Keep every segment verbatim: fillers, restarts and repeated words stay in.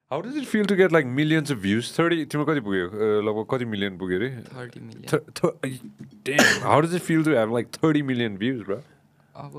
How does it feel to get like millions of views? thirty, तिम्रो कति पुग्यो? लगभग कति million पुग्यो रे? thirty million. Damn, how does it feel to have like thirty million views, bro? अब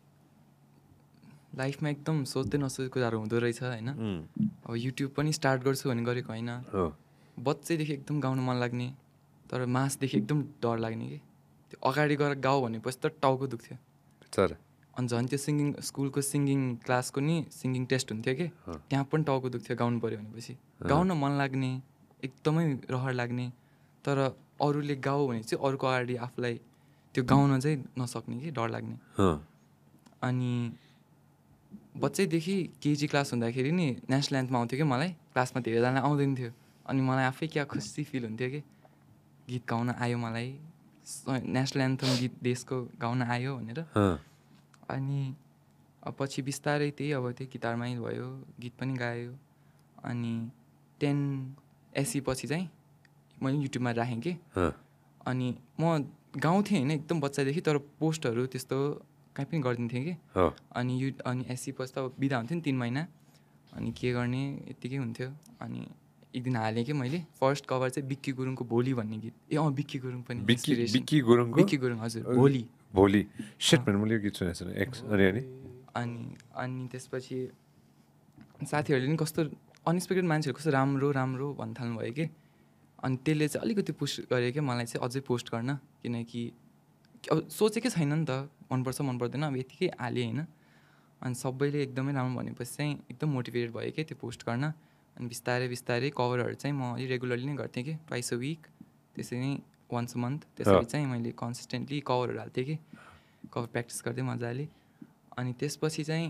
लाइफमा एकदम सोच्दै नसोचेको कुराहरू हुँदो रहेछ हैन. अब युट्युब पनि स्टार्ट गर्छु भने गरेको हैन. बच्चैदेखि एकदम गाउन मन लाग्ने, तर मासदेखि एकदम डर लाग्ने के. त्यो अगाडि गएर गाऊ भनेपछि त टाउको दुख्थ्यो. सर अनि झन् त्यो सिङ्गिङ स्कुलको सिङ्गिङ क्लासको नि सिङ्गिङ टेस्ट हुन्थ्यो कि त्यहाँ पनि टाउको दुख्थ्यो गाउनु पऱ्यो भनेपछि. गाउन मन लाग्ने, एकदमै रहर लाग्ने, तर अरूले गाऊ भने चाहिँ अरूको अगाडि आफूलाई त्यो गाउन चाहिँ नसक्ने कि डर लाग्ने. अनि बच्चैदेखि केजी क्लास हुँदाखेरि नि नेसनल एन्थम आउँथ्यो कि मलाई. क्लासमा धेरैजना आउँदैन थियो. अनि मलाई आफै क्या खुसी फिल हुन्थ्यो कि गीत गाउन आयो मलाई, नेसनल एन्थम गीत देशको गाउन आयो भनेर. अनि पछि बिस्तारै त्यही अब त्यही गिटारमै भयो, गीत पनि गायो. अनि टेन एससी पछि चाहिँ मैले युट्युबमा राखेँ कि. अनि म गाउँथेँ होइन एकदम बच्चादेखि, तर पोस्टहरू त्यस्तो कहीँ पनि गरिदिन्थेँ कि. अनि यु अनि एससी पछि त अब बिदा हुन्थ्यो नि तिन महिना. अनि के गर्ने यत्तिकै हुन्थ्यो. अनि एक दिन हालेँ कि मैले फर्स्ट कभर चाहिँ बिक्की गुरुङको भोलि भन्ने गीत. ए अँ बिक्की गुरुङ पनि. बिक्की गुरुङको बिक्की गुरुङ हजुर भोलि भोलि शिट मैले मैले गीत सुनेको छु एक्स. अनि अनि अनि अनि त्यसपछि साथीहरूले नि कस्तो अनएक्सपेक्टेड मान्छेहरू कस्तो राम्रो राम्रो भन्न थाल्नु भयो कि. अनि त्यसले चाहिँ अलिकति पुस गऱ्यो कि मलाई चाहिँ अझै पोस्ट गर्न. किनकि अब सोचेकै छैन नि त मनपर्छ मन पर्दैन, अब यतिकै हालेँ होइन. अनि सबैले एकदमै राम्रो भनेपछि चाहिँ एकदम मोटिभेटेड भयो कि त्यो पोस्ट गर्न. अनि बिस्तारै बिस्तारै कभरहरू चाहिँ म अलि रेगुलरली नै गर्थेँ कि ट्वाइस अ विक, त्यसरी नै वान्स अ मन्थ. त्यसरी चाहिँ मैले कन्सिस्टेन्टली कभरहरू हाल्थेँ कि. कभर प्र्याक्टिस गर्दै मजाले. अनि त्यसपछि चाहिँ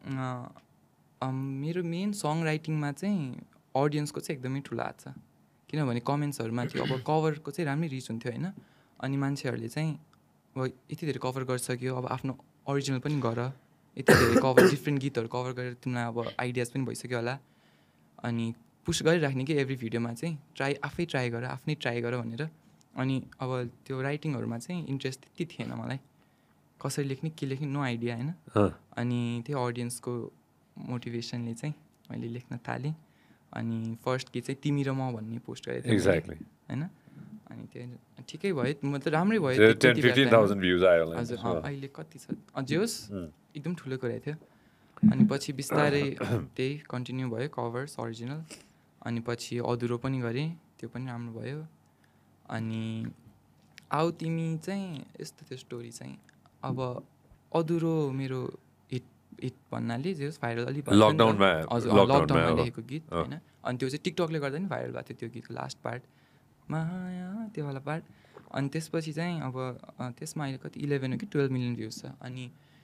मेरो मेन सङ राइटिङमा चाहिँ अडियन्सको चाहिँ एकदमै ठुलो हात छ. किनभने कमेन्ट्सहरूमा थियो अब कभरको चाहिँ राम्रै रिच हुन्थ्यो होइन. अनि मान्छेहरूले चाहिँ अब यति धेरै कभर गरिसक्यो, अब आफ्नो ओरिजिनल पनि गर, यति धेरै कभर डिफ्रेन्ट गीतहरू कभर गरेर तिमीलाई अब आइडियाज पनि भइसक्यो होला. अनि पुस गरिराख्ने कि एभ्री भिडियोमा चाहिँ ट्राई आफै ट्राई गर आफ्नै ट्राई गर भनेर. अनि अब त्यो राइटिङहरूमा चाहिँ इन्ट्रेस्ट त्यति थिएन मलाई. कसरी लेख्ने के लेख्ने नो आइडिया होइन. अनि त्यो अडियन्सको मोटिभेसनले चाहिँ मैले लेख्न थालेँ. अनि फर्स्ट गीत चाहिँ तिमी र म भन्ने पोस्ट गरेको थिएँ एक्ज्याक्टली होइन. अनि त्यो ठिकै भयो, मतलब राम्रै भयो. हजुर अहिले कति छ अझै होस्, एकदम ठुलो कुरा थियो. अनि पछि बिस्तारै त्यही कन्टिन्यू भयो कभर्स ओरिजिनल. अनि पछि अधुरो पनि गरेँ, त्यो पनि राम्रो भयो. अनि आऊ तिमी चाहिँ यस्तो थियो स्टोरी चाहिँ. अब अधुरो मेरो हिट हिट भन्नाले जे होस् भाइरल अलिक लकडाउनमा हजुर लकडाउनमा लेखेको गीत होइन. अनि त्यो चाहिँ टिकटकले गर्दा नि भाइरल भएको थियो त्यो गीतको लास्ट पार्ट माया त्यो वाला पार्ट. अनि त्यसपछि चाहिँ अब त्यसमा अहिले कति इलेभेन हो कि टुवेल्भ मिलियन भ्युज छ. अनि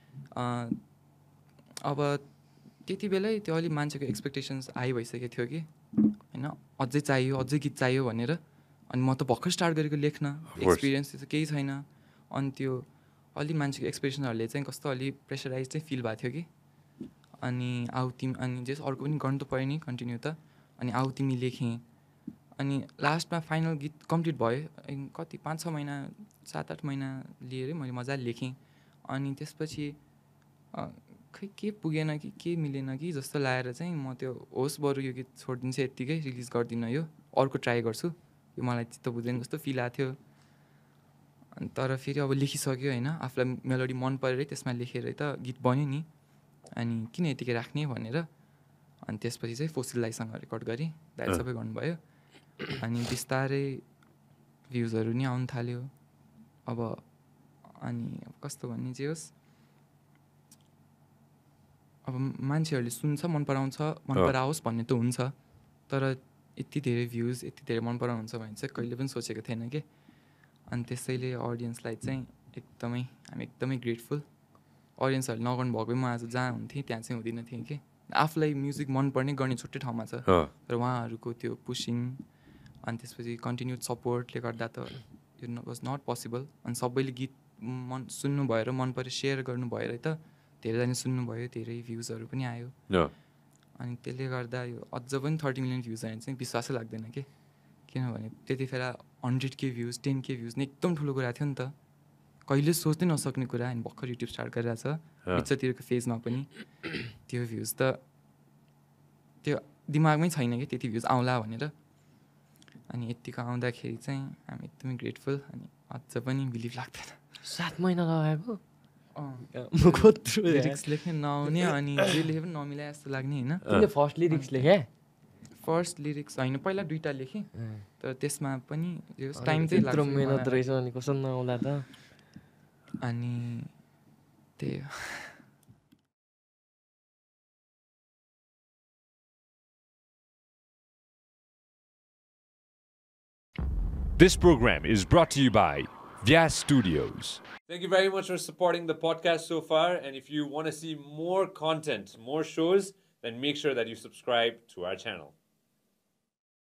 अब त्यति बेलै त्यो अलिक मान्छेको एक्सपेक्टेसन्स हाई भइसकेको थियो कि होइन, अझै चाहियो अझै गीत चाहियो भनेर. अनि म त भर्खर स्टार्ट गरेको लेख्न, एक्सपिरियन्स त्यस्तो केही छैन. अनि त्यो अलिक मान्छेको एक्सपेक्टेसनहरूले चाहिँ कस्तो अलिक प्रेसराइज चाहिँ फिल भएको थियो कि. अनि आऊ तिमी अनि जस अर्को पनि गर्नु त पऱ्यो नि कन्टिन्यू त. अनि आऊ तिमी लेखेँ. अनि लास्टमा फाइनल गीत कम्प्लिट भयो. कति पाँच छ महिना सात आठ महिना लिएर मैले मजाले लेखेँ. अनि त्यसपछि खै के पुगेन कि के मिलेन कि जस्तो लागेर चाहिँ म त्यो होस् बरु यो गीत छोडिदिन्छु, यत्तिकै रिलिज गर्दिनँ, यो अर्को ट्राई गर्छु, यो मलाई चित्त बुझ्दैन जस्तो फिल आएको थियो. अनि तर फेरि अब लेखिसक्यो होइन, आफूलाई मेलोडी मन परेरै त्यसमा लेखेरै त गीत बन्यो नि. अनि किन यतिकै राख्ने भनेर. अनि त्यसपछि चाहिँ फोसिललाईसँग रेकर्ड गरेँ, दाइ सबै गर्नुभयो. अनि बिस्तारै भ्युजहरू नि आउनु थाल्यो. अब अनि कस्तो भन्ने जे होस्, अब मान्छेहरूले सुन्छ मन पराउँछ मन पराओस् भन्ने त हुन्छ, तर यति धेरै भ्युज यति धेरै मन पराउनुहुन्छ भने चाहिँ कहिले पनि सोचेको थिएन कि. अनि त्यसैले अडियन्सलाई चाहिँ एकदमै हामी एकदमै ग्रेटफुल. अडियन्सहरूले नगर्नु भएको म आज जहाँ हुन्थेँ त्यहाँ चाहिँ हुँदिनँ थिएँ कि. आफूलाई म्युजिक मनपर्ने गर्ने छुट्टै ठाउँमा छ, तर उहाँहरूको त्यो पुसिङ अनि त्यसपछि कन्टिन्युड सपोर्टले गर्दा त यो वाज नट पोसिबल. अनि सबैले गीत मन सुन्नु भएर मन पऱ्यो सेयर गर्नु भएर त धेरैजना सुन्नुभयो, धेरै भ्युजहरू पनि आयो. अनि त्यसले गर्दा यो अझ पनि थर्टी मिलियन भ्युज आयो भने चाहिँ विश्वासै लाग्दैन कि. किनभने त्यतिखेर हन्ड्रेड के भ्युज टेन के भ्युज नै एकदम ठुलो कुरा थियो नि त, कहिले सोच्दै नसक्ने कुरा. अनि भर्खर युट्युब स्टार्ट गरिरहेको छ बिचतिरको फेजमा पनि त्यो भ्युज त त्यो दिमागमै छैन कि त्यति भ्युज आउला भनेर अनि यतिको आउँदाखेरि चाहिँ हामी एकदमै ग्रेटफुल अनि अझ पनि बिलिभ लाग्दैन सात महिना लगाएको लिरिक्स लेख्ने नआउने अनि जे लेखे पनि नमिलाए जस्तो लाग्ने होइन तिमीले फर्स्ट लिरिक्स लेखे फर्स्ट लिरिक्स होइन पहिला दुईवटा लेखेँ तर त्यसमा पनि टाइम चाहिँ लाग्छ मेहनत रहेछ अनि कसो नआउला त अनि त्यही हो This program is brought to you by Vyas Studios. Thank you very much for supporting the podcast so far. And if you want to see more content, more shows, then make sure that you subscribe to our channel.